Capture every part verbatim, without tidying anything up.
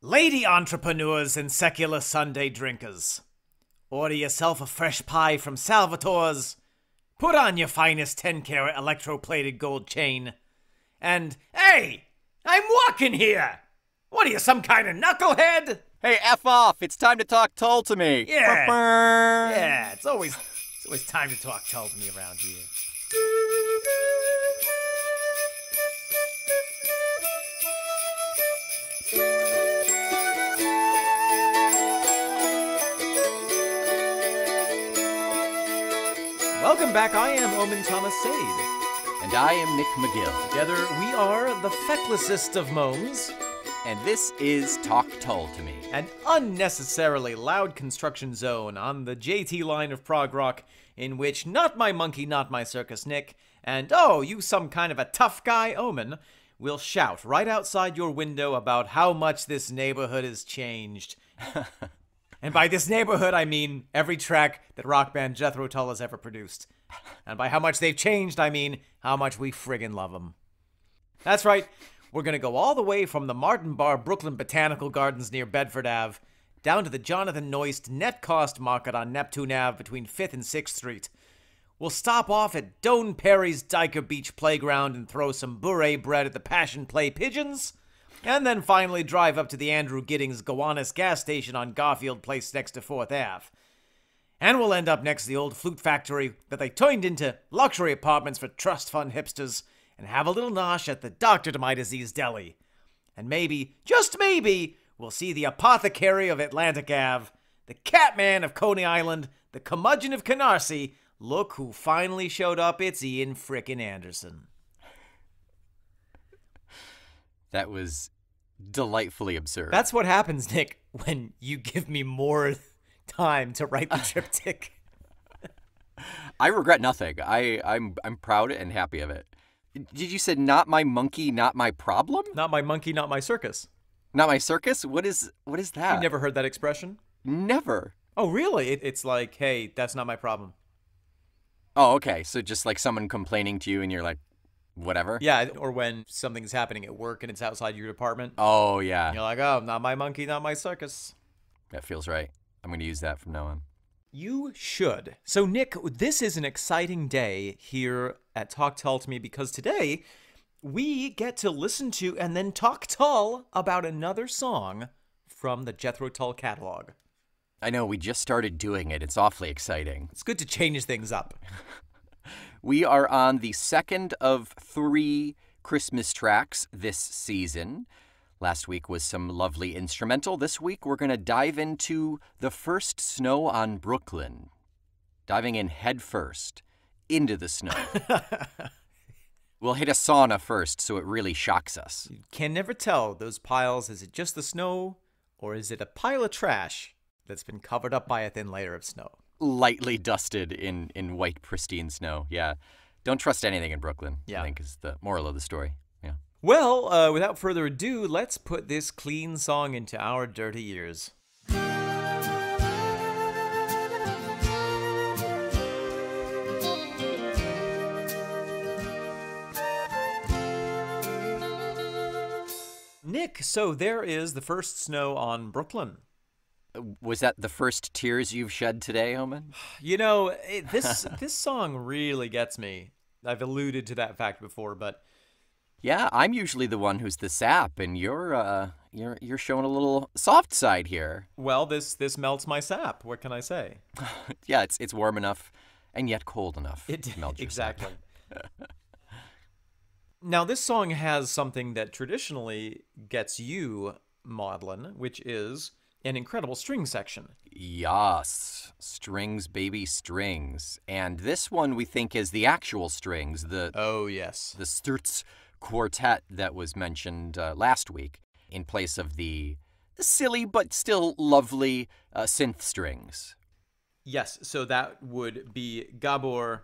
Lady entrepreneurs and secular Sunday drinkers, order yourself a fresh pie from Salvatore's, put on your finest ten-carat electroplated gold chain, and, hey, I'm walking here! What are you, some kind of knucklehead? Hey, F off! It's time to talk toll to me! Yeah, Ba-burn. yeah, it's always, it's always time to talk toll to me around here. Welcome back, I am Omen Thomas Sade. And I am Nick McGill. Together we are the fecklessest of momes. And this is Talk Toll to Me. An unnecessarily loud construction zone on the J T line of prog rock in which not my monkey, not my circus Nick, and oh, you some kind of a tough guy Omen, will shout right outside your window about how much this neighborhood has changed. And by this neighborhood, I mean every track that rock band Jethro Tull has ever produced. And by how much they've changed, I mean how much we friggin' love them. That's right. We're going to go all the way from the Martin Bar Brooklyn Botanical Gardens near Bedford Avenue down to the Jonathan Noist Net Cost Market on Neptune Avenue between fifth and sixth Street. We'll stop off at Doane Perry's Dyker Beach Playground and throw some bourrée bread at the Passion Play Pigeons. And then finally drive up to the Andrew Giddings Gowanus gas station on Garfield Place next to fourth Avenue. And we'll end up next to the old flute factory that they turned into luxury apartments for trust fund hipsters and have a little nosh at the Doctor to My Disease Deli. And maybe, just maybe, we'll see the apothecary of Atlantic Avenue, the Catman of Coney Island, the curmudgeon of Canarsie. Look who finally showed up, it's Ian frickin' Anderson. That was delightfully absurd. That's what happens, Nick, when you give me more time to write the triptych. I regret nothing. I, I'm I'm proud and happy of it. Did you say not my monkey, not my problem? Not my monkey, not my circus. Not my circus? What is what is that? You've never heard that expression? Never. Oh, really? It, it's like, hey, that's not my problem. Oh, okay. So just like someone complaining to you and you're like, whatever? Yeah, or when something's happening at work and it's outside your department. Oh, yeah. You're like, oh, not my monkey, not my circus. That feels right. I'm going to use that from now on. You should. So, Nick, this is an exciting day here at Talk Tull to Me because today we get to listen to and then talk Tull about another song from the Jethro Tull catalog. I know, we just started doing it. It's awfully exciting. It's good to change things up. We are on the second of three Christmas tracks this season. Last week was some lovely instrumental. This week we're going to dive into the first snow on Brooklyn. Diving in head first into the snow. We'll hit a sauna first so it really shocks us. You can never tell those piles. Is it just the snow or is it a pile of trash that's been covered up by a thin layer of snow? Lightly dusted in, in white, pristine snow. Yeah. Don't trust anything in Brooklyn, yeah. I think is the moral of the story. Yeah. Well, uh, without further ado, let's put this clean song into our dirty ears. Nick, so there is the first snow on Brooklyn. Was that the first tears you've shed today, Omen? You know, it, this this song really gets me. I've alluded to that fact before, but yeah, I'm usually the one who's the sap, and you're uh you're you're showing a little soft side here. Well, this this melts my sap. What can I say? Yeah, it's it's warm enough and yet cold enough. It to melt your exactly. sap. Now, this song has something that traditionally gets you maudlin, which is an incredible string section. Yes, strings, baby, strings. And this one we think is the actual strings, the oh yes, the Sturz quartet that was mentioned uh, last week, in place of the, the silly but still lovely uh, synth strings. Yes, so that would be Gabor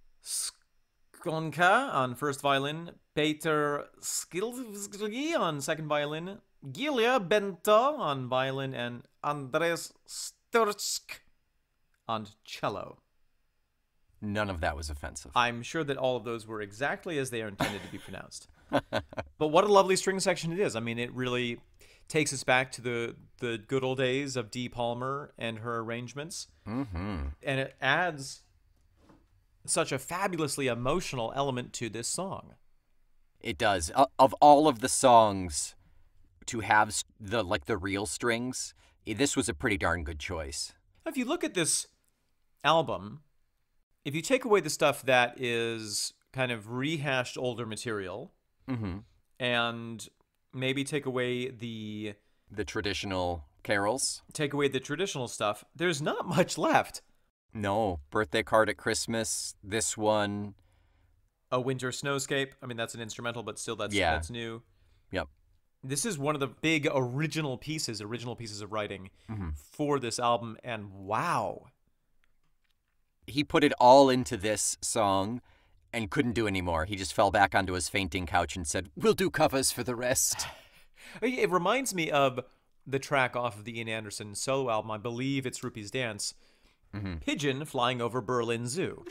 Skonka on first violin, Peter Skilsky on second violin, Gilia Benta on violin, and Andres Stursk on cello. None of that was offensive. I'm sure that all of those were exactly as they are intended to be pronounced. But what a lovely string section it is. I mean, it really, takes us back to the the good old days of Dee Palmer and her arrangements. Mm-hmm. And it adds such a fabulously emotional element to this song. It does. O- Of all of the songs to have s- the like the real strings, eh, this was a pretty darn good choice. If you look at this album, if you take away the stuff that is kind of rehashed older material Mm-hmm. and maybe take away the The traditional carols. take away the traditional stuff, there's not much left. No, Birthday Card at Christmas. This one. A Winter Snowscape, I mean that's an instrumental, but still that's Yeah. that's new. Yep. This is one of the big original pieces, original pieces of writing Mm-hmm. for this album, and wow. He put it all into this song and couldn't do any more. He just fell back onto his fainting couch and said, "We'll do covers for the rest." It reminds me of the track off of the Ian Anderson solo album, I believe it's Rupee's Dance, Mm-hmm. Pigeon Flying Over Berlin Zoo.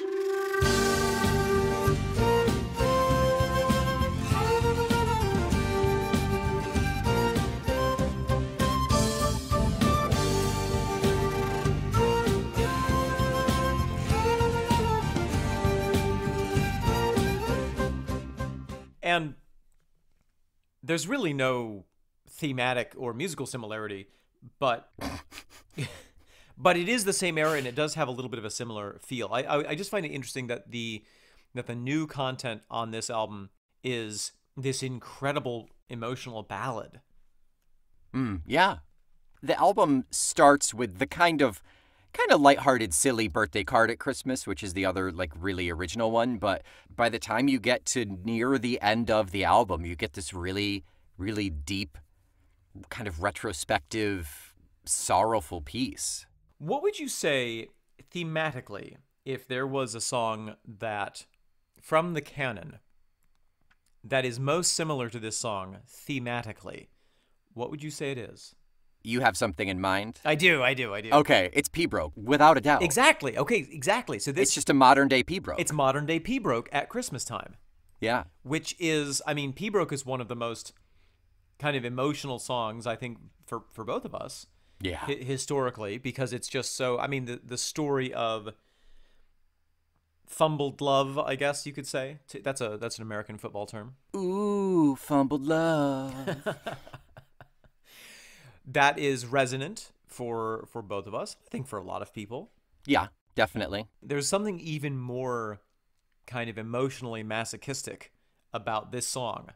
And there's really no thematic or musical similarity, but but it is the same era, and it does have a little bit of a similar feel. I I, I just find it interesting that the that the new content on this album is this incredible emotional ballad. Mm, yeah. The album starts with the kind of kind of lighthearted, silly Birthday Card at Christmas, which is the other like really original one, but by the time you get to near the end of the album, you get this really really deep kind of retrospective sorrowful piece. What would you say thematically if there was a song that from the canon that is most similar to this song thematically? What would you say it is? You have something in mind? I do, I do, I do. Okay, it's Pibroch, without a doubt. Exactly. Okay, exactly. So this It's just a modern day Pibroch. it's modern day Pibroch at Christmas time, Yeah. which is, I mean, Pibroch is one of the most kind of emotional songs I think for for both of us Yeah. hi- historically, because it's just so. I mean, the the story of fumbled love, I guess you could say. T- That's a that's an American football term. Ooh, fumbled love. That is resonant for for both of us. I think for a lot of people. Yeah, definitely. There's something even more kind of emotionally masochistic about this song.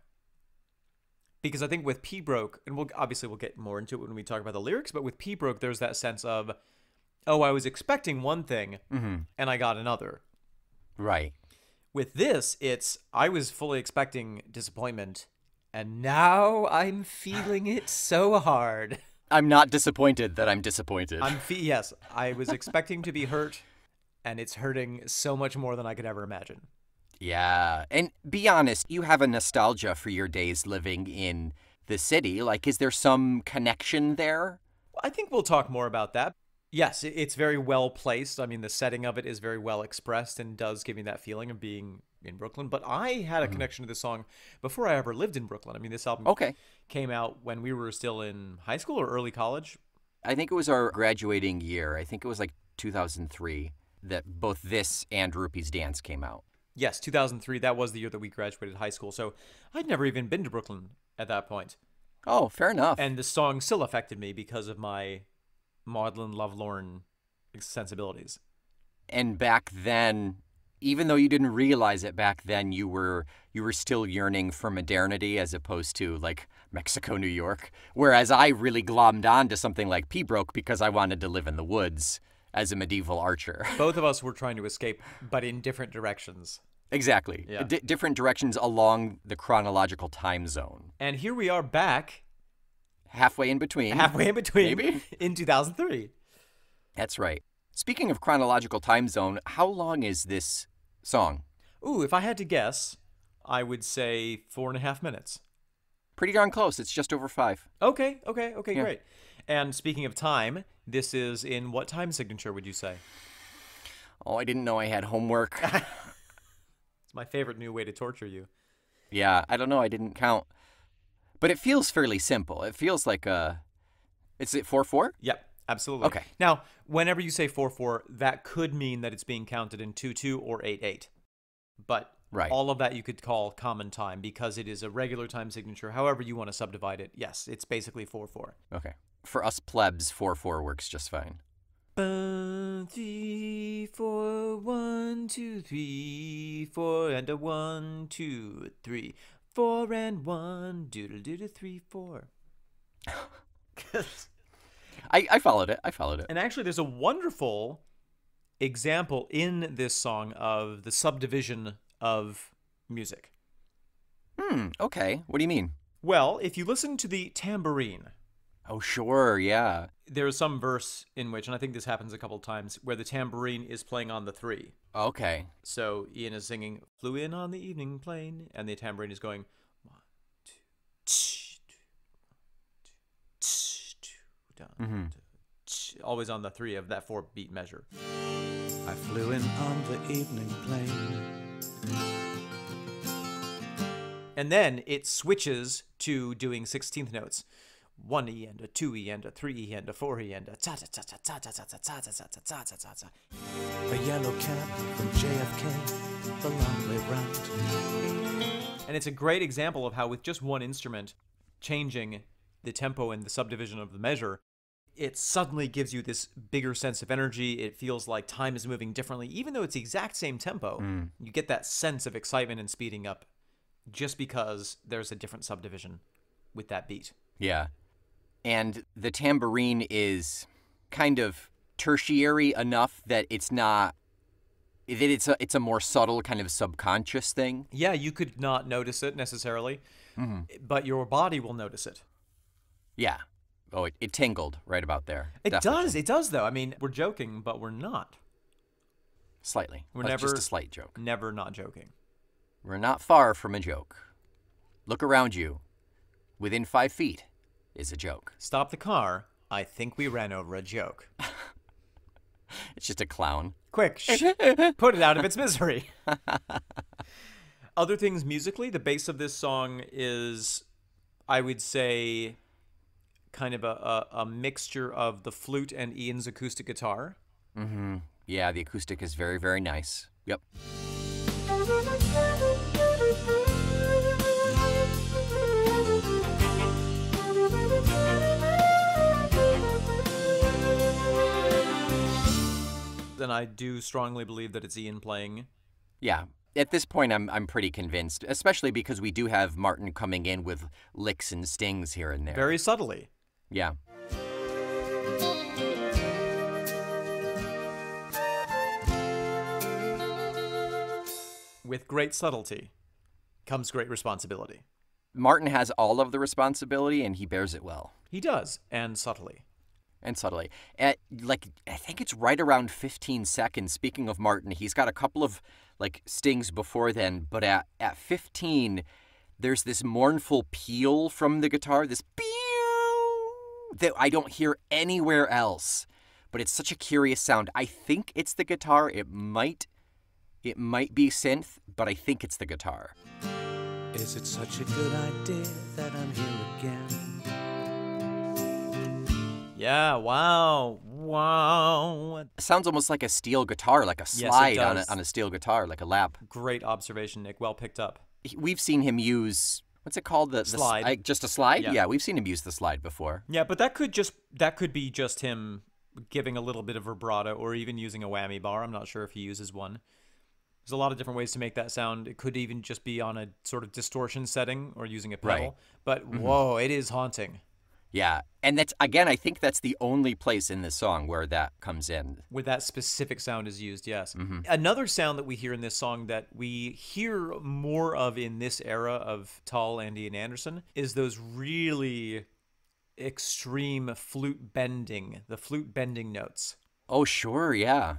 Because I think with Pibroch, and we'll obviously we'll get more into it when we talk about the lyrics, but with Pibroch there's that sense of, oh, I was expecting one thing Mm-hmm. and I got another. Right. With this, it's I was fully expecting disappointment and now I'm feeling it so hard. I'm not disappointed that I'm disappointed. I'm fe- yes, I was expecting to be hurt and it's hurting so much more than I could ever imagine. Yeah. And be honest, you have a nostalgia for your days living in the city. Like, is there some connection there? I think we'll talk more about that. Yes, it- it's very well placed. I mean, the setting of it is very well expressed and does give me that feeling of being in Brooklyn. But I had a connection to this song before I ever lived in Brooklyn. I mean, this album Okay. came out when we were still in high school or early college. I think it was our graduating year. I think it was like two thousand three that both this and Rupee's Dance came out. Yes, two thousand three. That was the year that we graduated high school. So I'd never even been to Brooklyn at that point. Oh, fair enough. And the song still affected me because of my maudlin, lovelorn sensibilities. And back then, even though you didn't realize it back then, you were you were still yearning for modernity as opposed to like Mexico, New York. Whereas I really glommed on to something like Pibroch because I wanted to live in the woods as a medieval archer. Both of us were trying to escape, but in different directions. Exactly. Yeah. D- different directions along the chronological time zone. And here we are back, Halfway in between. halfway in between, Maybe. in two thousand three. That's right. Speaking of chronological time zone, how long is this song? Ooh, if I had to guess, I would say four and a half minutes. Pretty darn close. It's just over five. Okay, okay, okay, Yeah. great. And speaking of time, this is in what time signature would you say? Oh, I didn't know I had homework. It's my favorite new way to torture you. Yeah, I don't know. I didn't count. But it feels fairly simple. It feels like a... Is it four four? Yep, absolutely. Okay. Now, whenever you say four four, that could mean that it's being counted in two two or eight eight. But Right. all of that you could call common time because it is a regular time signature. However you want to subdivide it, yes, it's basically four four. Okay. For us plebs, four four works just fine. One, three, four, one, two, three, four, and a one, two, three, four, and one, doodle doodle three, four. I, I followed it. I followed it. And actually, there's a wonderful example in this song of the subdivision of music. Hmm, okay. What do you mean? Well, if you listen to the tambourine, Oh, sure, yeah. there's some verse in which, and I think this happens a couple times, where the tambourine is playing on the three. Okay. So Ian is singing, flew in on the evening plane, and the tambourine is going, one, two, tsh, two, tsh, two, down, Mm-hmm. tsh, always on the three of that four beat measure. I flew in on the evening plane. And then it switches to doing sixteenth notes. One E and a two E and a three E and a four E and a ta ta ta ta ta ta ta ta ta ta ta ta ta ta ta. A yellow cab from J F K, the long way round. And it's a great example of how with just one instrument changing the tempo and the subdivision of the measure, it suddenly gives you this bigger sense of energy. It feels like time is moving differently. Even though it's the exact same tempo, Mm. you get that sense of excitement and speeding up just because there's a different subdivision with that beat. Yeah. And the tambourine is kind of tertiary enough that it's not that it's a it's a more subtle kind of subconscious thing. Yeah, you could not notice it necessarily, Mm-hmm. but your body will notice it. Yeah. Oh, it, it tingled right about there. It Definitely. does. It does, though. I mean, we're joking, but we're not. Slightly. We're Uh, never just a slight joke. Never not joking. We're not far from a joke. Look around you. Within five feet is a joke. Stop the car. I think we ran over a joke. It's just a clown. Quick, shh, put it out of its misery. Other things musically, the bass of this song is, I would say, kind of a, a, a mixture of the flute and Ian's acoustic guitar. Mm-hmm. Yeah, the acoustic is very, very nice. Yep. Then I do strongly believe that it's Ian playing. Yeah. At this point, I'm I'm pretty convinced, especially because we do have Martin coming in with licks and stings here and there. Very subtly. Yeah. With great subtlety comes great responsibility. Martin has all of the responsibility, and he bears it well. He does, and subtly. And subtly. At, like, I think it's right around fifteen seconds. Speaking of Martin, he's got a couple of, like, stings before then, but at, at fifteen, there's this mournful peal from the guitar, this pew that I don't hear anywhere else. But it's such a curious sound. I think it's the guitar. It might, it might be synth, but I think it's the guitar. Is it such a good idea that I'm here again? Yeah, wow, wow. It sounds almost like a steel guitar, like a it slide on a, does. on a steel guitar, like a lap. Great observation, Nick. Well picked up. We've seen him use, what's it called? The, the Slide. I, just a slide? Yeah. Yeah, we've seen him use the slide before. Yeah, but that could just that could be just him giving a little bit of vibrato or even using a whammy bar. I'm not sure if he uses one. There's a lot of different ways to make that sound. It could even just be on a sort of distortion setting or using a pedal. Right. But whoa, it is haunting. Yeah, and that's, again, I think that's the only place in this song where that comes in. Where that specific sound is used, yes. Mm-hmm. Another sound that we hear in this song that we hear more of in this era of Tull and Ian Anderson is those really extreme flute bending, the flute bending notes. Oh, sure, yeah.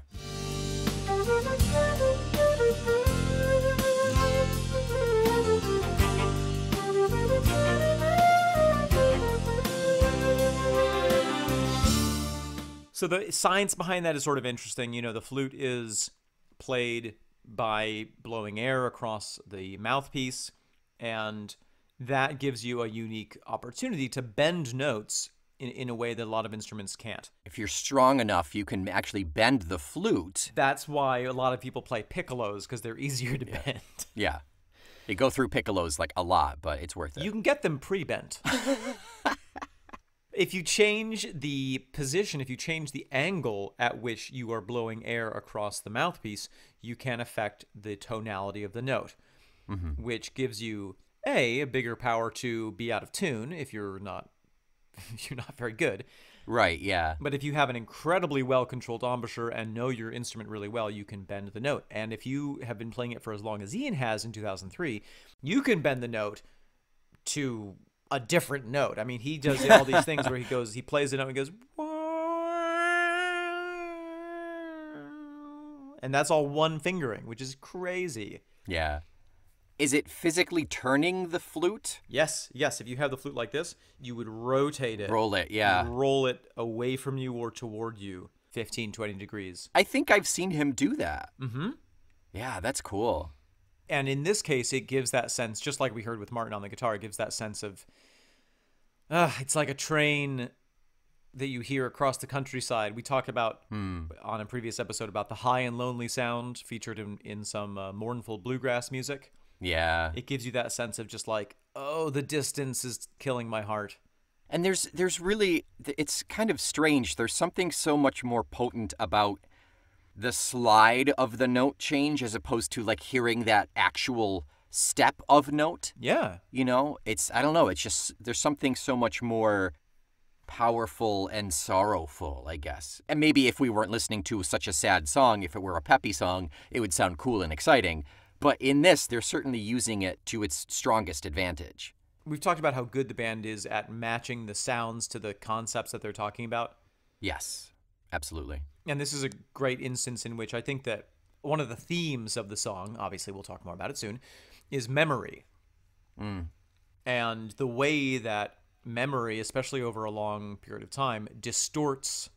So the science behind that is sort of interesting. You know, the flute is played by blowing air across the mouthpiece, and that gives you a unique opportunity to bend notes in, in a way that a lot of instruments can't. If you're strong enough, you can actually bend the flute. That's why a lot of people play piccolos, because they're easier to Yeah. bend. Yeah. They go through piccolos like a lot, but it's worth it. You can get them pre-bent. If you change the position, if you change the angle at which you are blowing air across the mouthpiece, you can affect the tonality of the note, Mm-hmm. which gives you a a bigger power to be out of tune if you're not if you're not very good. Right, yeah. But if you have an incredibly well-controlled embouchure and know your instrument really well, you can bend the note. And if you have been playing it for as long as Ian has in two thousand three, you can bend the note to a different note. I mean, he does all these things where he goes, he plays the note and goes, and that's all one fingering, which is crazy. Yeah. Is it physically turning the flute? Yes, yes. If you have the flute like this, you would rotate it. Roll it, You yeah. would roll it away from you or toward you, fifteen, twenty degrees. I think I've seen him do that. Mm-hmm. Yeah, that's cool. And in this case, it gives that sense, just like we heard with Martin on the guitar, it gives that sense of, uh, it's like a train that you hear across the countryside. We talked about Hmm. on a previous episode about the high and lonely sound featured in, in some uh, mournful bluegrass music. Yeah. It gives you that sense of just like, oh, the distance is killing my heart. And there's there's really, it's kind of strange. There's something so much more potent about the slide of the note change as opposed to like hearing that actual step of note. Yeah. You know, it's, I don't know, it's just, there's something so much more powerful and sorrowful, I guess. And maybe if we weren't listening to such a sad song, if it were a peppy song, it would sound cool and exciting. But in this, they're certainly using it to its strongest advantage. We've talked about how good the band is at matching the sounds to the concepts that they're talking about. Yes, absolutely. And this is a great instance in which I think that one of the themes of the song, obviously we'll talk more about it soon, is memory. Mm. And the way that memory, especially over a long period of time, distorts,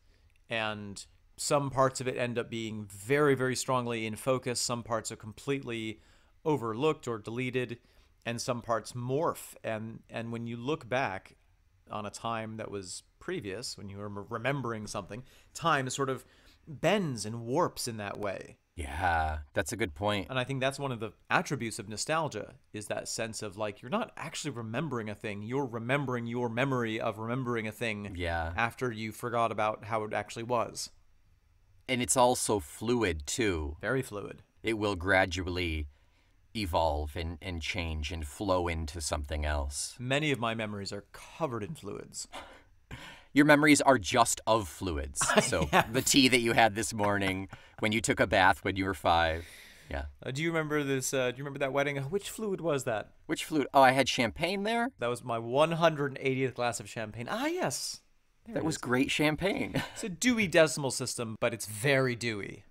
and some parts of it end up being very, very strongly in focus. Some parts are completely overlooked or deleted, and some parts morph. And, and when you look back on a time that was previous, when you were remembering something, time sort of bends and warps in that way. Yeah, that's a good point. And I think that's one of the attributes of nostalgia, is that sense of like, you're not actually remembering a thing, you're remembering your memory of remembering a thing Yeah. after you forgot about how it actually was. And it's also fluid, too. Very fluid. It will gradually evolve and, and change and flow into something else. Many of my memories are covered in fluids. Your memories are just of fluids. So the tea that you had this morning, when you took a bath when you were five. Yeah. Uh, do you remember this? Uh, do you remember that wedding? Which fluid was that? Which fluid? Oh, I had champagne there? That was my one hundred eightieth glass of champagne. Ah, yes. There That it was is. great champagne. It's a Dewey Decimal System, but it's very dewy.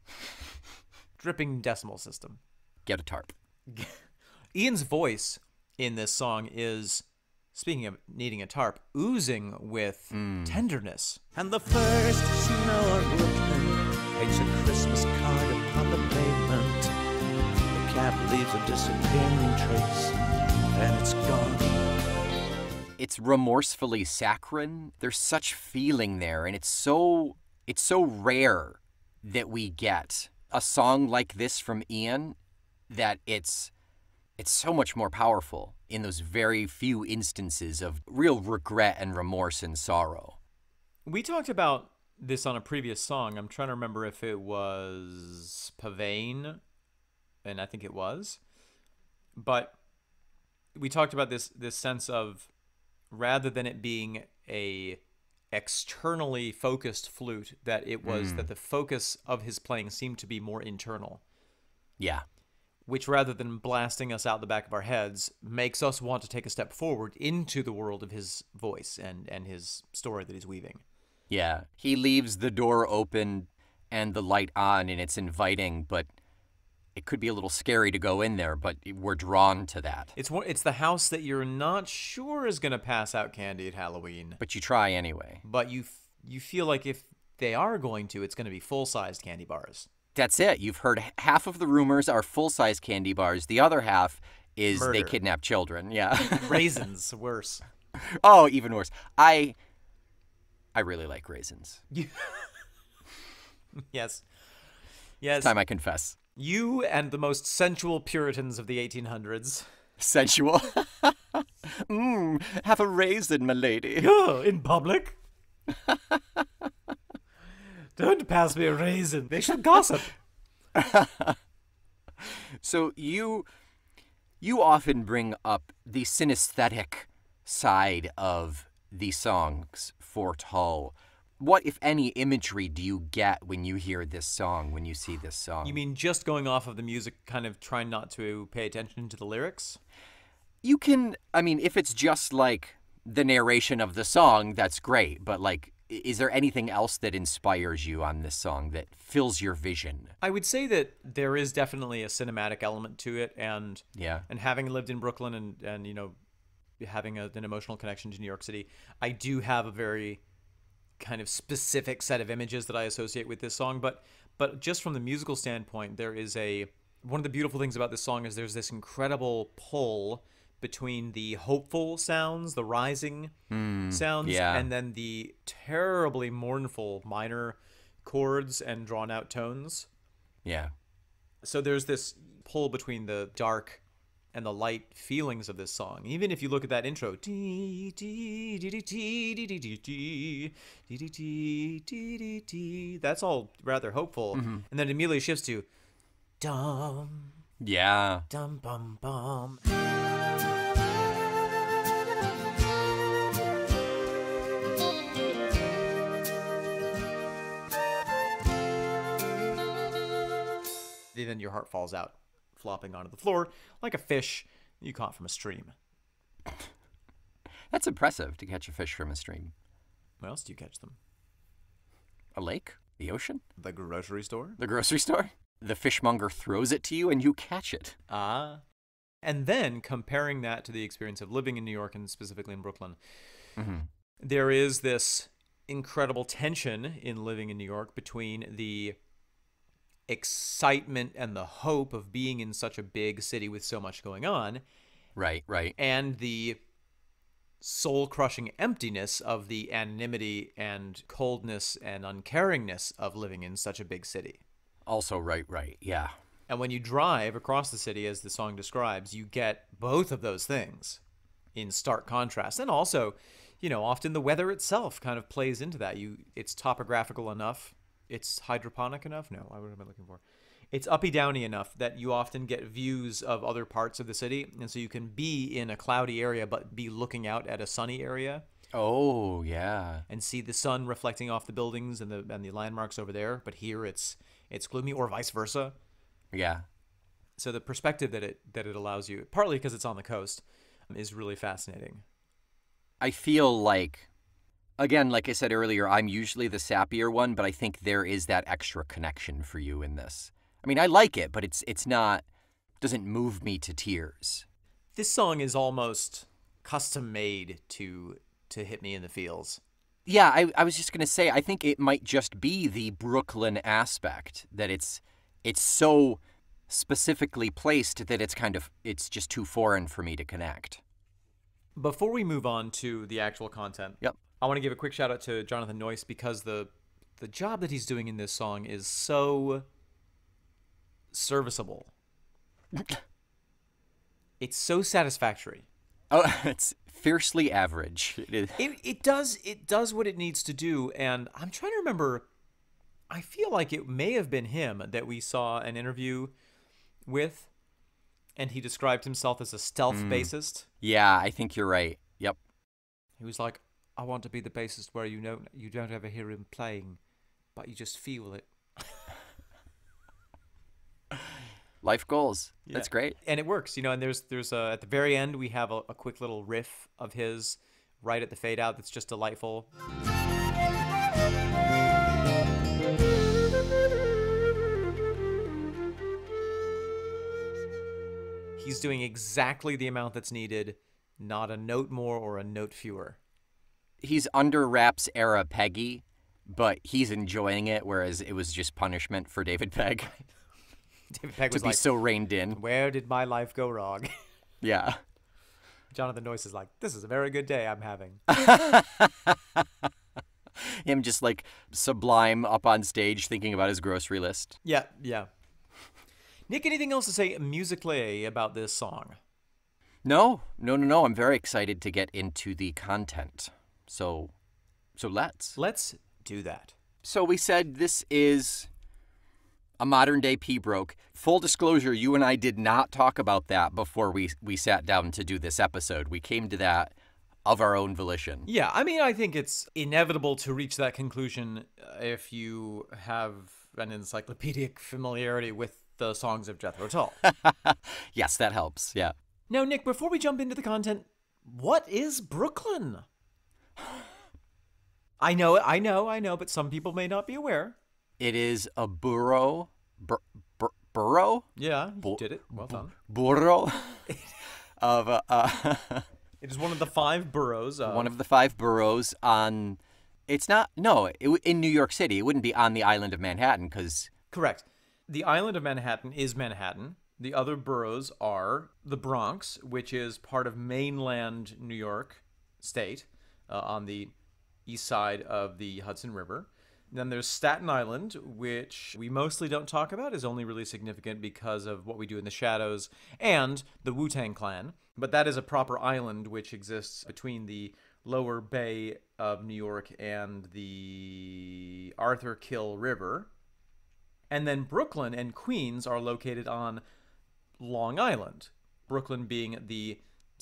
Dripping decimal system. Get a tarp. Ian's voice in this song is, speaking of needing a tarp, oozing with tenderness. And the first snow of Brooklyn paints a Christmas card upon the pavement. The cab leaves a disappearing trace, and it's gone. It's remorsefully saccharine. There's such feeling there, and it's so it's so rare that we get a song like this from Ian, that it's it's so much more powerful in those very few instances of real regret and remorse and sorrow. We talked about this on a previous song. I'm trying to remember if it was Pavane, and I think it was. But we talked about this this sense of, rather than it being a externally focused flute, that it was that the focus of his playing seemed to be more internal, Yeah. which, rather than blasting us out the back of our heads, makes us want to take a step forward into the world of his voice and and his story that he's weaving. Yeah. He leaves the door open and the light on, and it's inviting, but it could be a little scary to go in there, but we're drawn to that. It's one, it's the house that you're not sure is going to pass out candy at Halloween, But you try anyway. but you f- you feel like if they are going to, it's going to be full-sized candy bars. That's it. You've heard h- half of the rumors are full-size candy bars. The other half is Murder. they kidnap children. Yeah. Raisins, worse. Oh, even worse. I I really like raisins. You... yes. Yes. It's time I confess. You and the most sensual Puritans of the eighteen hundreds. Sensual. Mmm, have a raisin, my lady. Oh, in public? Don't pass me a raisin. They shall gossip. So you you often bring up the synesthetic side of the songs for Tull. What, if any, imagery do you get when you hear this song, when you see this song? You mean just going off of the music, kind of trying not to pay attention to the lyrics? You can, I mean, if it's just like the narration of the song, that's great. But like, i- is there anything else that inspires you on this song that fills your vision? I would say that there is definitely a cinematic element to it, and Yeah. and having lived in Brooklyn and and you know having a, an emotional connection to New York City, I do have a very kind of specific set of images that I associate with this song. But but just from the musical standpoint, there is a one of the beautiful things about this song is there's this incredible pull between the hopeful sounds, the rising sounds, yeah. and then the terribly mournful minor chords and drawn out tones. Yeah. So there's this pull between the dark and the light feelings of this song. Even if you look at that intro, dee, dee, dee, dee, dee, dee, dee, dee, dee, dee, dee, dee, dee, dee, that's all rather hopeful. And then it immediately shifts to dum, Yeah. dum, bum, bum. Then your heart falls out, flopping onto the floor like a fish you caught from a stream. That's impressive to catch a fish from a stream. Where else do you catch them? A lake? The ocean? The grocery store? The grocery store? The fishmonger throws it to you and you catch it. Ah. And then comparing that to the experience of living in New York and specifically in Brooklyn, Mm-hmm. there is this incredible tension in living in New York between the excitement and the hope of being in such a big city with so much going on, Right, right. and the soul-crushing emptiness of the anonymity and coldness and uncaringness of living in such a big city. Also, right, right. Yeah. And when you drive across the city, as the song describes, you get both of those things in stark contrast. And also, you know, often the weather itself kind of plays into that. You, it's topographical enough. It's hydroponic enough? No, what am I looking for? It's uppy-downy enough that you often get views of other parts of the city. And so you can be in a cloudy area but be looking out at a sunny area Oh, yeah. and see the sun reflecting off the buildings and the and the landmarks over there. But here it's it's gloomy, or vice versa. Yeah. So the perspective that it that it allows you, partly because it's on the coast, is really fascinating. I feel like, again, like I said earlier, I'm usually the sappier one, but I think there is that extra connection for you in this. I mean, I like it, but it's it's not, doesn't move me to tears. This song is almost custom made to to hit me in the feels. Yeah, I, I was just going to say, I think it might just be the Brooklyn aspect, that it's it's so specifically placed that it's kind of, it's just too foreign for me to connect. Before we move on to the actual content, Yep. I want to give a quick shout out to Jonathan Noyce, because the the job that he's doing in this song is so serviceable. It's so satisfactory. Oh, it's fiercely average. It is. It it does it does what it needs to do, and I'm trying to remember. I feel like it may have been him that we saw an interview with, and he described himself as a stealth bassist. Yeah, I think you're right. Yep. He was like, "I want to be the bassist where you know you don't ever hear him playing, but you just feel it." Life goals. That's Yeah. great. And it works, you know. And there's there's a, at the very end we have a, a quick little riff of his right at the fade out that's just delightful. He's doing exactly the amount that's needed, not a note more or a note fewer. He's under Raps era Peggy, but he's enjoying it, whereas it was just punishment for David Pegg David Pegg to was be like, so reined in. "Where did my life go wrong?" Yeah. Jonathan Noyce is like, this is a very good day I'm having. Him just like sublime up on stage thinking about his grocery list. Yeah, yeah. Nick, anything else to say musically about this song? No, no, no, no. I'm very excited to get into the content. So, so let's. Let's do that. So we said this is a modern day P-Broke. Full disclosure, you and I did not talk about that before we, we sat down to do this episode. We came to that of our own volition. Yeah, I mean, I think it's inevitable to reach that conclusion if you have an encyclopedic familiarity with the songs of Jethro Tull. Yes, that helps. Yeah. Now, Nick, before we jump into the content, what is Brooklyn? I know, I know, I know, but some people may not be aware. It is a borough. Bur- bur- borough? Yeah, you Bo- did it. Well done. Borough of uh, uh, It is one of the five boroughs. Of... one of the five boroughs on. It's not no it, in New York City. It wouldn't be on the island of Manhattan because. Correct. The island of Manhattan is Manhattan. The other boroughs are the Bronx, which is part of mainland New York State uh, on the east side of the Hudson River. Then there's Staten Island, which we mostly don't talk about, is only really significant because of what we do in the shadows, and the Wu-Tang Clan. But that is a proper island which exists between the lower bay of New York and the Arthur Kill River. And then Brooklyn and Queens are located on Long Island, Brooklyn being the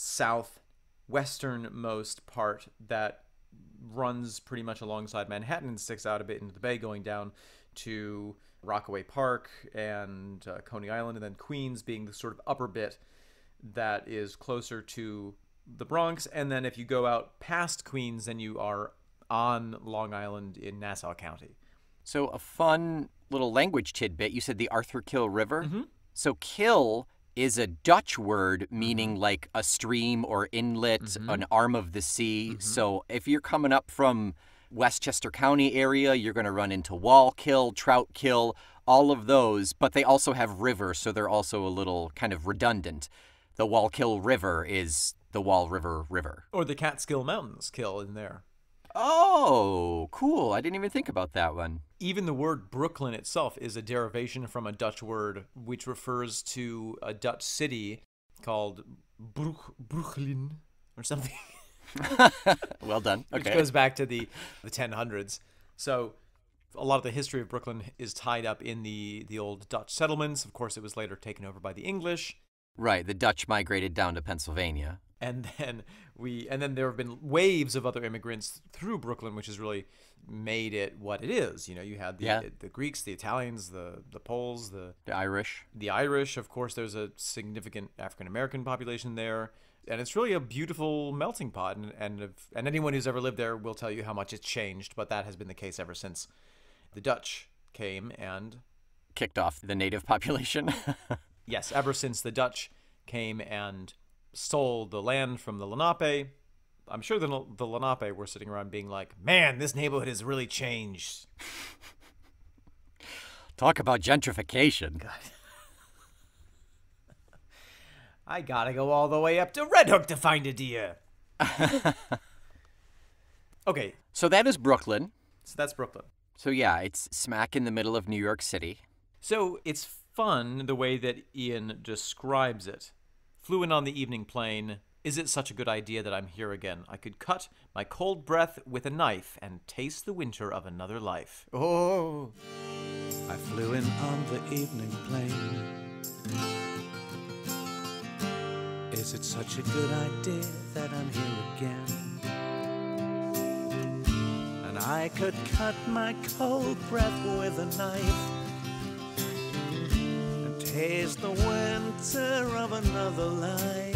southwesternmost part that runs pretty much alongside Manhattan and sticks out a bit into the bay, going down to Rockaway Park and uh, Coney Island, and then Queens being the sort of upper bit that is closer to the Bronx. And then if you go out past Queens, then you are on Long Island in Nassau County. So a fun little language tidbit. You said the Arthur Kill River. Mm-hmm. So kill is a Dutch word meaning like a stream or inlet, Mm-hmm. an arm of the sea. Mm-hmm. So if you're coming up from Westchester County area, you're going to run into Wallkill, Troutkill, all of those. But they also have river, so they're also a little kind of redundant. The Wallkill River is the Wall River River. Or the Catskill Mountains kill in there. Oh, cool. I didn't even think about that one. Even the word Brooklyn itself is a derivation from a Dutch word which refers to a Dutch city called Broek, Brooklyn or something. Well done. Which Okay. goes back to the, the ten hundreds. So a lot of the history of Brooklyn is tied up in the, the old Dutch settlements. Of course, it was later taken over by the English. Right. The Dutch migrated down to Pennsylvania. And then we, and then there have been waves of other immigrants through Brooklyn, which has really made it what it is. You know, you had the Yeah. the Greeks, the Italians, the the Poles, the The Irish. the Irish. Of course, there's a significant African American population there, and it's really a beautiful melting pot. And and if, and anyone who's ever lived there will tell you how much it's changed. But that has been the case ever since the Dutch came, and Kicked off the native population. yes, ever since the Dutch came and stole the land from the Lenape. I'm sure the, the Lenape were sitting around being like, man, this neighborhood has really changed. Talk about gentrification. I gotta go all the way up to Red Hook to find a deer. Okay, So that is Brooklyn. so that's Brooklyn. So yeah, it's smack in the middle of New York City. So it's fun the way that Ian describes it. Fluent on the evening plane, is it such a good idea that I'm here again? I could cut my cold breath with a knife and taste the winter of another life. Oh. I flew in on the evening plane. Is it such a good idea that I'm here again? And I could cut my cold breath with a knife and taste the winter of another life.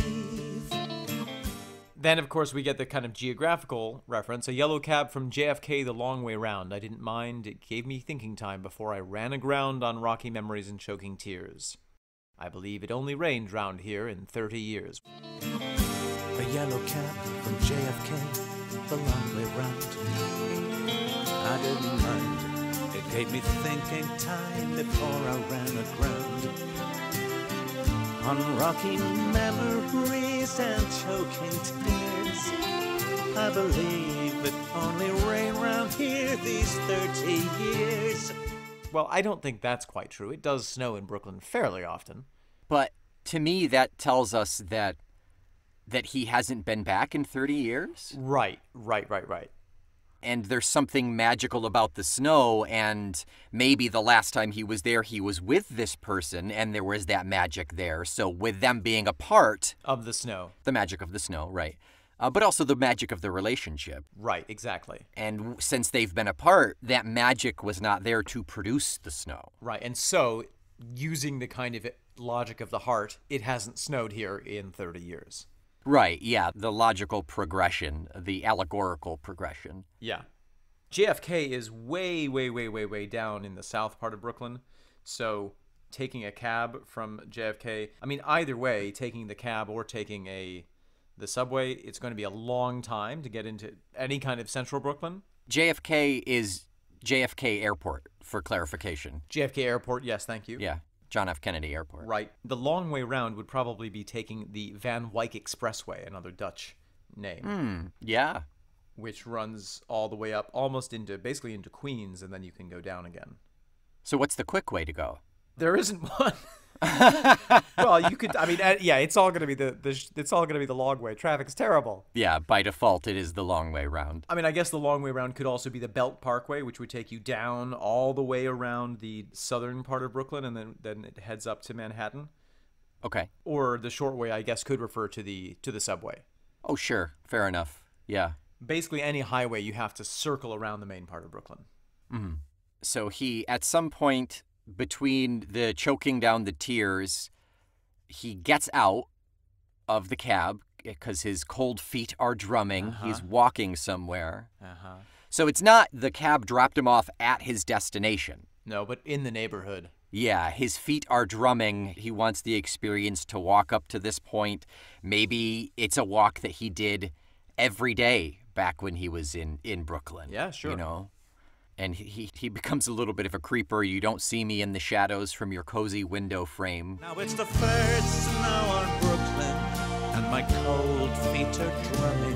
Then, of course, we get the kind of geographical reference. A yellow cab from J F K the long way round. I didn't mind. It gave me thinking time before I ran aground on rocky memories and choking tears. I believe it only rained round here in thirty years. A yellow cab from J F K, the long way round. I didn't mind. It gave me thinking time before I ran aground. on rocking memories and choking tears. I believe it only rained round here these thirty years. Well, I don't think that's quite true. It does snow in Brooklyn fairly often. But to me, that tells us that that he hasn't been back in thirty years. Right, right, right, right. And there's something magical about the snow, and maybe the last time he was there, he was with this person, and there was that magic there. So with them being apart, Of the snow. the magic of the snow, right? Uh, but also the magic of the relationship. Right, exactly. And w- since they've been apart, that magic was not there to produce the snow. Right, and so, using the kind of logic of the heart, it hasn't snowed here in thirty years. Right, yeah, the logical progression, the allegorical progression. Yeah. J F K is way, way, way, way, way down in the south part of Brooklyn. So taking a cab from J F K, I mean, either way, taking the cab or taking a the subway, it's going to be a long time to get into any kind of central Brooklyn. J F K is J F K Airport, for clarification. J F K Airport, yes, thank you. Yeah, John F. Kennedy Airport. Right. The long way round would probably be taking the Van Wyck Expressway, another Dutch name. Hmm, yeah. Which runs all the way up almost into, basically into Queens, and then you can go down again. So what's the quick way to go? There isn't one. Well, you could, I mean, uh, yeah, it's all going to be the, the, sh- it's all going to be the long way. Traffic's terrible. Yeah, by default, it is the long way round. I mean, I guess the long way around could also be the Belt Parkway, which would take you down all the way around the southern part of Brooklyn, and then, then it heads up to Manhattan. Okay. Or the short way, I guess, could refer to the to the subway. Oh, sure. Fair enough. Yeah. Basically, any highway, you have to circle around the main part of Brooklyn. Mm-hmm. So he, at some point between the choking down the tears, he gets out of the cab because his cold feet are drumming. Uh-huh. He's walking somewhere. Uh-huh. So it's not the cab dropped him off at his destination. No, but in the neighborhood. Yeah, his feet are drumming. He wants the experience to walk up to this point. Maybe it's a walk that he did every day back when he was in, in Brooklyn. Yeah, sure. You know? And he, he, he becomes a little bit of a creeper. You don't see me in the shadows from your cozy window frame. Now it's the first snow on Brooklyn, and my cold feet are drumming.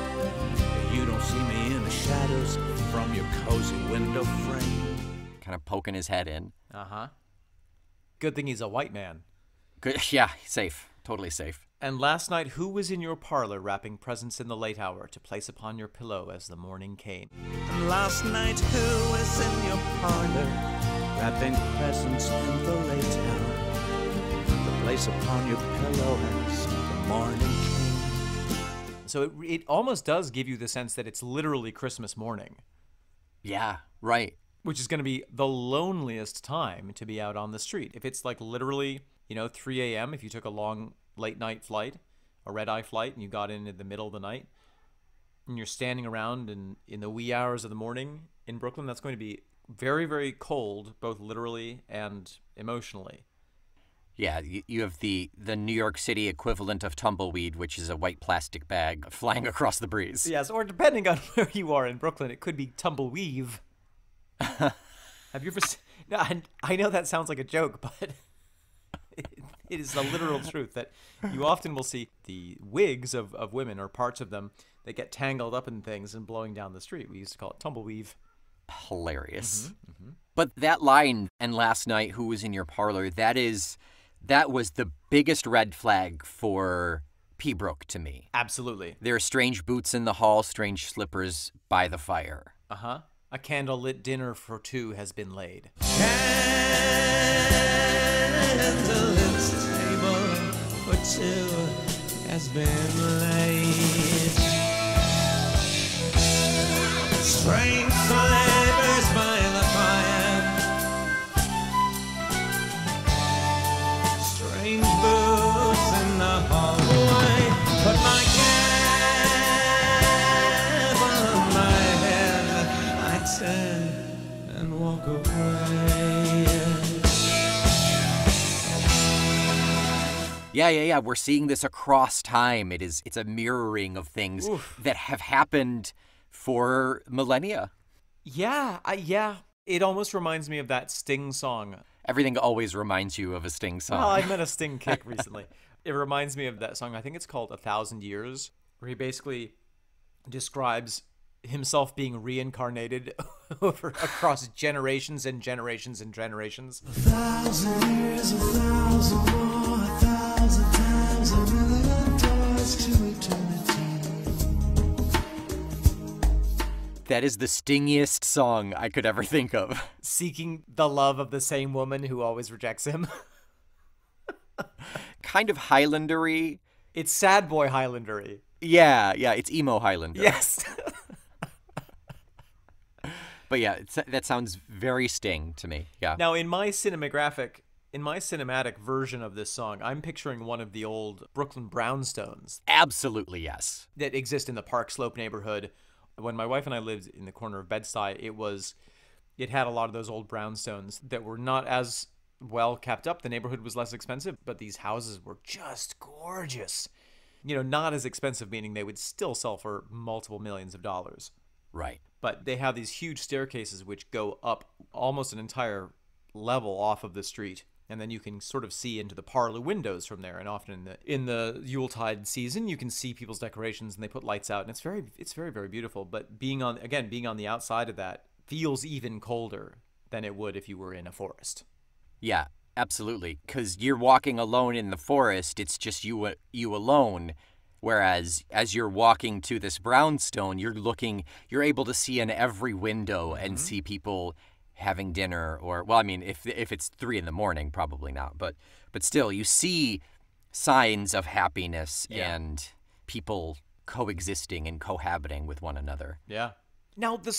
You don't see me in the shadows from your cozy window frame. Kind of poking his head in. Uh-huh. Good thing he's a white man. Good. Yeah, safe. Totally safe. And last night, who was in your parlor wrapping presents in the late hour to place upon your pillow as the morning came? And last night, who was in your parlor, wrapping presents in the late hour, to place upon your pillow as the morning came? So it, it almost does give you the sense that it's literally Christmas morning, Yeah, right. which is going to be the loneliest time to be out on the street. If it's like literally, you know, three a.m., if you took a long late night flight, a red-eye flight, and you got in at the middle of the night, and you're standing around in, in the wee hours of the morning in Brooklyn, that's going to be very, very cold, both literally and emotionally. Yeah, you, you have the, the New York City equivalent of tumbleweed, which is a white plastic bag flying across the breeze. Yes, or depending on where you are in Brooklyn, it could be tumbleweave. Have you ever seen... No, I, I know that sounds like a joke, but it, it is the literal truth that you often will see the wigs of, of women or parts of them that get tangled up in things and blowing down the street. We used to call it tumbleweave. Hilarious. Mm-hmm, mm-hmm. But that line, and last night, who was in your parlor, that is, that was the biggest red flag for P. Brook to me. Absolutely. There are strange boots in the hall, strange slippers by the fire. Uh-huh. A candlelit dinner for two has been laid. Candlelit table for two has been laid. Strange flavors by the fire. Strange boots in the hallway. Put my cap on my head. I turn and walk away. Yeah, yeah, yeah. We're seeing this across time. It is, it's a mirroring of things Oof. that have happened for millennia. Yeah, I, yeah. It almost reminds me of that Sting song. Everything always reminds you of a Sting song. Well, I met a Sting kick recently. It reminds me of that song. I think it's called A Thousand Years, where he basically describes himself being reincarnated over across generations and generations and generations. A thousand years, a thousand more, a thousand times, a million doors to eternity. That is the stingiest song I could ever think of. Seeking the love of the same woman who always rejects him. Kind of Highlander-y. It's sad boy Highlander-y. Yeah, yeah, it's emo Highlander. Yes. But yeah, it's, that sounds very Sting to me. Yeah. Now, in my cinematographic, in my cinematic version of this song, I'm picturing one of the old Brooklyn brownstones Absolutely, yes. that exist in the Park Slope neighborhood. When my wife and I lived in the corner of Bed-Stuy, it was, it had a lot of those old brownstones that were not as well kept up. The neighborhood was less expensive, but these houses were just gorgeous. You know, not as expensive, meaning they would still sell for multiple millions of dollars. Right. But they have these huge staircases which go up almost an entire level off of the street, and then you can sort of see into the parlor windows from there. And often in the in the Yuletide season, you can see people's decorations, and they put lights out, and it's very it's very very beautiful. But being on again being on the outside of that feels even colder than it would if you were in a forest. Yeah, absolutely. Because you're walking alone in the forest, it's just you you alone. Whereas as you're walking to this brownstone, you're looking, you're able to see in every window and Mm-hmm. see people having dinner, or, well, I mean, if if it's three in the morning, probably not. But but still, you see signs of happiness Yeah. and people coexisting and cohabiting with one another. Yeah. Now the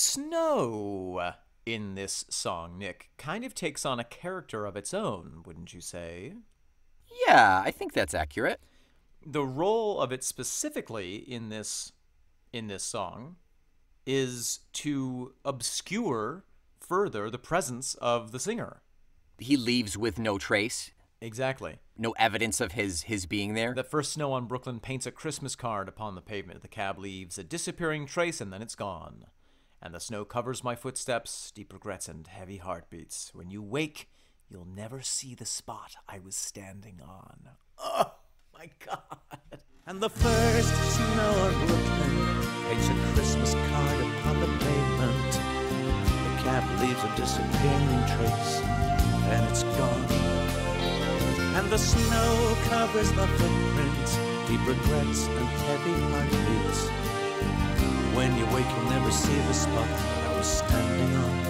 snow in this song, Nick, kind of takes on a character of its own, wouldn't you say? Yeah, I think that's accurate. The role of it specifically in this in this song is to obscure further the presence of the singer. He leaves with no trace, Exactly. no evidence of his his being there. The first snow on Brooklyn paints a Christmas card upon the pavement. The cab leaves a disappearing trace, and then it's gone. And the snow covers my footsteps, deep regrets and heavy heartbeats. When you wake, you'll never see the spot I was standing on. Oh, my God. And the first snow on Brooklyn paints a Christmas card upon the pavement. The cab leaves a disappearing trace, and it's gone. And the snow covers the footprints, deep regrets and heavy heartbeats. When you wake, you'll never see the spot that I was standing on.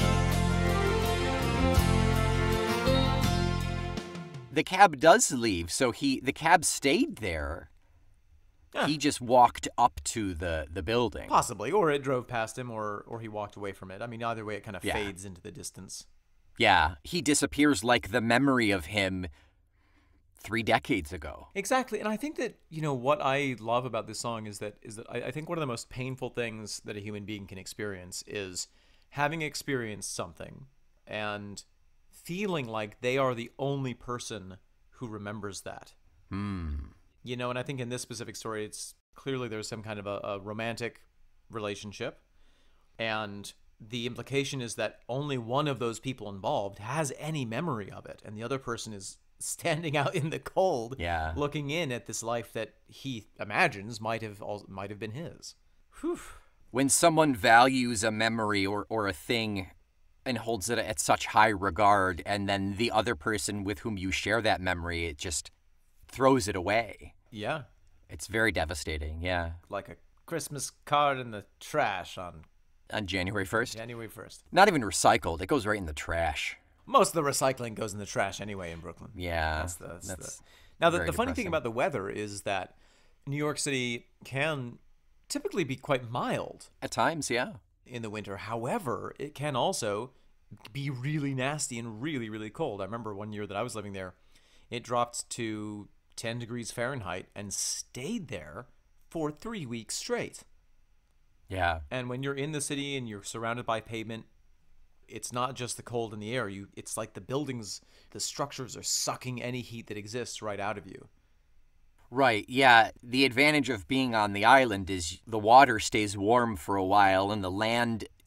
The cab does leave, so he the cab stayed there. Huh. He just walked up to the, the building. Possibly, or it drove past him, or or he walked away from it. I mean, either way, it kind of Yeah. fades into the distance. Yeah, he disappears like the memory of him three decades ago. Exactly, and I think that, you know, what I love about this song is that is that I, I think one of the most painful things that a human being can experience is having experienced something and feeling like they are the only person who remembers that. Hmm. You know, and I think in this specific story, it's clearly there's some kind of a, a romantic relationship, and the implication is that only one of those people involved has any memory of it, and the other person is standing out in the cold, Yeah. looking in at this life that he imagines might have al- might have been his. Whew. When someone values a memory or, or a thing and holds it at such high regard, and then the other person with whom you share that memory, it just throws it away. Yeah, It's very devastating, yeah. like a Christmas card in the trash on On January first. January first. Not even recycled. It goes right in the trash. Most of the recycling goes in the trash anyway in Brooklyn. Yeah. That's the, that's that's the... Now, the, very the funny thing depressing. about the weather is that New York City can typically be quite mild At times, yeah. in the winter. However, it can also be really nasty and really, really cold. I remember one year that I was living there, it dropped to ten degrees Fahrenheit and stayed there for three weeks straight. Yeah. And when you're in the city and you're surrounded by pavement, it's not just the cold in the air. You, it's like the buildings, the structures are sucking any heat that exists right out of you. Right, yeah. The advantage of being on the island is the water stays warm for a while and the land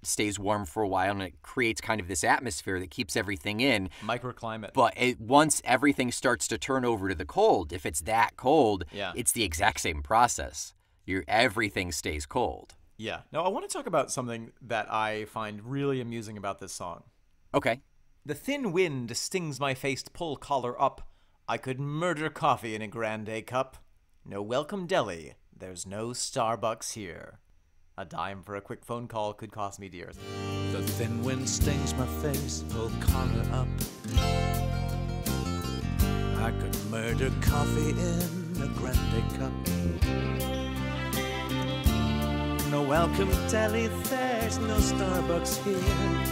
stays warm for a while and it creates kind of this atmosphere that keeps everything in. Microclimate. But it, once everything starts to turn over to the cold, if it's that cold, Yeah. it's the exact same process. Your everything stays cold. Yeah. Now, I want to talk about something that I find really amusing about this song. Okay. The thin wind stings my face to pull collar up. I could murder coffee in a grande cup. No welcome deli. There's no Starbucks here. A dime for a quick phone call could cost me dear. The thin wind stings my face, pull collar up. I could murder coffee in a grande cup. No welcome deli, there's no Starbucks here.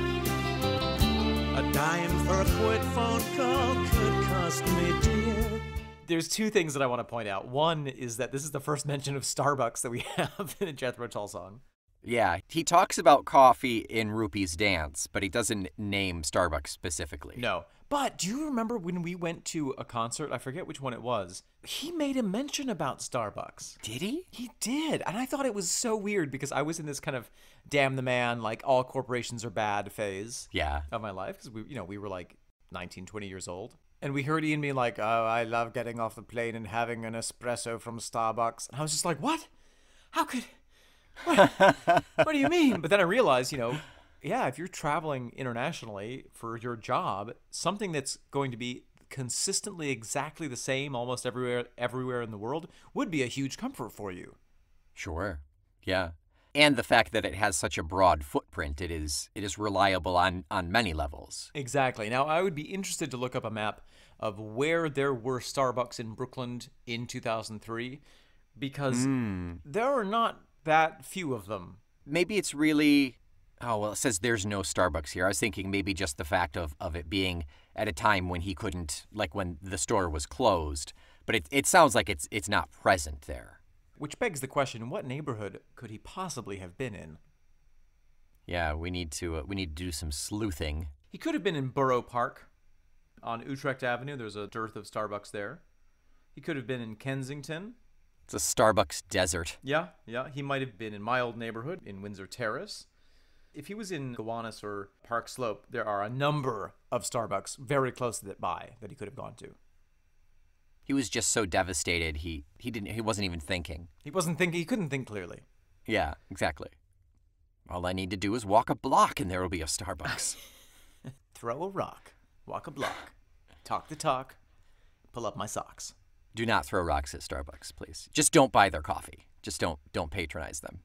A dime for a quick phone call could cost me dear. There's two things that I want to point out. One is that this is the first mention of Starbucks that we have in a Jethro Tull song. Yeah, he talks about coffee in Rupee's Dance, but he doesn't name Starbucks specifically. No. But do you remember when we went to a concert? I forget which one it was. He made a mention about Starbucks. Did he? He did. And I thought it was so weird because I was in this kind of damn the man, like all corporations are bad phase Yeah. of my life. Because we, you know, we were like nineteen, twenty years old. And we heard Ian being like, oh, I love getting off the plane and having an espresso from Starbucks. And I was just like, what? How could... What, what do you mean? But then I realized, you know, yeah, if you're traveling internationally for your job, something that's going to be consistently exactly the same almost everywhere everywhere in the world would be a huge comfort for you. Sure. Yeah. And the fact that it has such a broad footprint, it is it is reliable on, on many levels. Exactly. Now, I would be interested to look up a map of where there were Starbucks in Brooklyn in two thousand three, because Mm. there are not that few of them. Maybe it's really... Oh, well, it says there's no Starbucks here. I was thinking maybe just the fact of, of it being at a time when he couldn't, like when the store was closed. But it, it sounds like it's it's not present there. Which begs the question, what neighborhood could he possibly have been in? Yeah, we need to uh, we need to do some sleuthing. He could have been in Borough Park. On Utrecht Avenue, there's a dearth of Starbucks there. He could have been in Kensington. It's a Starbucks desert. Yeah, yeah. He might have been in my old neighborhood in Windsor Terrace. If he was in Gowanus or Park Slope, there are a number of Starbucks very close to that by that he could have gone to. He was just so devastated. He he didn't he wasn't even thinking. He wasn't thinking. He couldn't think clearly. Yeah, exactly. All I need to do is walk a block and there will be a Starbucks. Throw a rock, walk a block, talk the talk, pull up my socks. Do not throw rocks at Starbucks, please. Just don't buy their coffee. Just don't don't patronize them.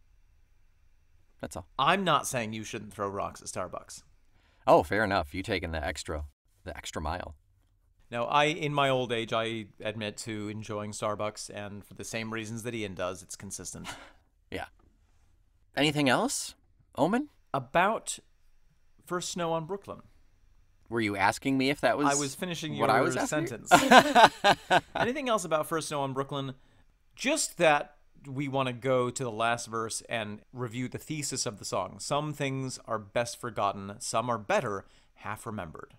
That's all. I'm not saying you shouldn't throw rocks at Starbucks. Oh, fair enough. You taking the extra the extra mile. Now, I, in my old age, I admit to enjoying Starbucks, and for the same reasons that Ian does, it's consistent. Yeah. Anything else, Omen? About First Snow on Brooklyn. Were you asking me if that was I was finishing what your I was asking you? sentence. Anything else about First Snow on Brooklyn? Just that we want to go to the last verse and review the thesis of the song. Some things are best forgotten, some are better half remembered.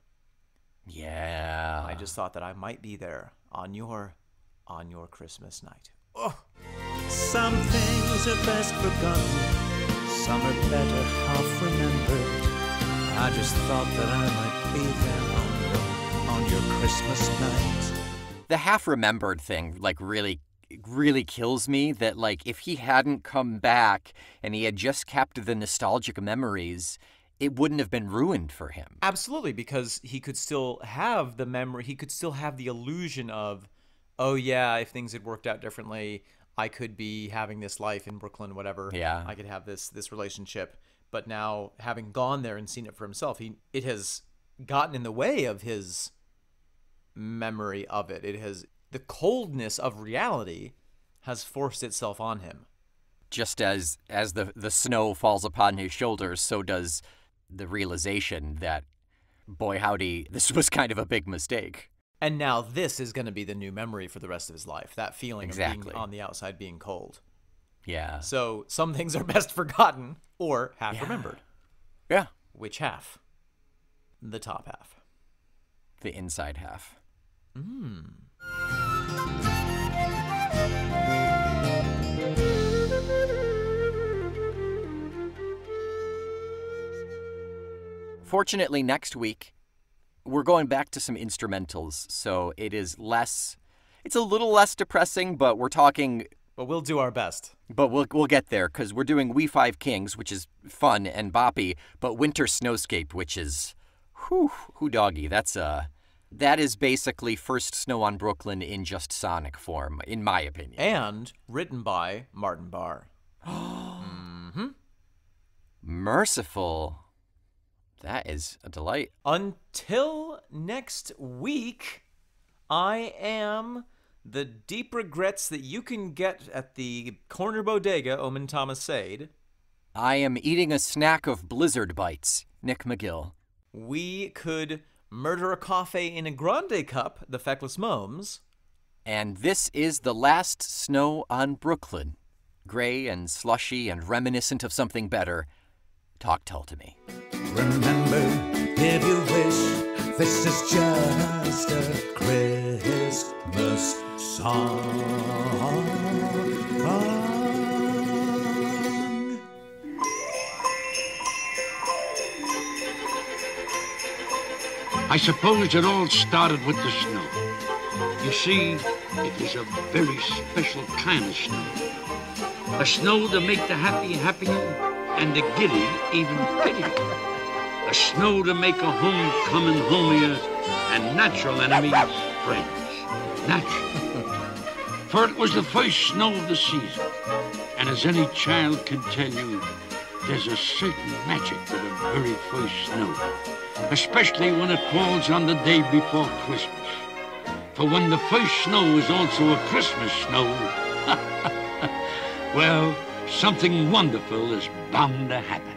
Yeah. I just thought that I might be there on your on your Christmas night. Oh. Some things are best forgotten, some are better half remembered. I just thought that I might be there on your, on your Christmas night. The half remembered thing like really really kills me, that like if he hadn't come back and he had just kept the nostalgic memories, it wouldn't have been ruined for him. Absolutely, because he could still have the memory, he could still have the illusion of, oh yeah, if things had worked out differently, I could be having this life in Brooklyn, whatever. Yeah. I could have this this relationship. But now, having gone there and seen it for himself, he it has gotten in the way of his memory of it. It has, the coldness of reality has forced itself on him. Just as as the the snow falls upon his shoulders, so does the realization that, boy howdy, this was kind of a big mistake. And now this is going to be the new memory for the rest of his life. That feeling of Exactly. being on the outside, being cold. Yeah. So some things are best forgotten or half Yeah. remembered. Yeah. Which half? The top half. The inside half. Mm. Unfortunately, next week, we're going back to some instrumentals, so it is less, it's a little less depressing, but we're talking... But we'll do our best. But we'll we'll get there, because we're doing We Five Kings, which is fun and boppy, but Winter Snowscape, which is, whew, who doggy, that's uh, that is basically First Snow on Brooklyn in just sonic form, in my opinion. And written by Martin Barr. mm-hmm. Merciful. That is a delight. Until next week, I am... the deep regrets that you can get at the corner bodega, Omen Thomas Sade. I am eating a snack of Blizzard Bites, Nick McGill. We could murder a coffee in a grande cup, the Feckless Momes. And this is the last snow on Brooklyn. Gray and slushy and reminiscent of something better. Talk tell to me. Remember, if you wish, this is just a Christmas song. I suppose it all started with the snow. You see, it is a very special kind of snow. A snow to make the happy happier and the giddy even giddier. A snow to make a homecoming homier and natural enemies friends. Natural. For it was the first snow of the season. And as any child can tell you, there's a certain magic to the very first snow. Especially when it falls on the day before Christmas. For when the first snow is also a Christmas snow, well, something wonderful is bound to happen.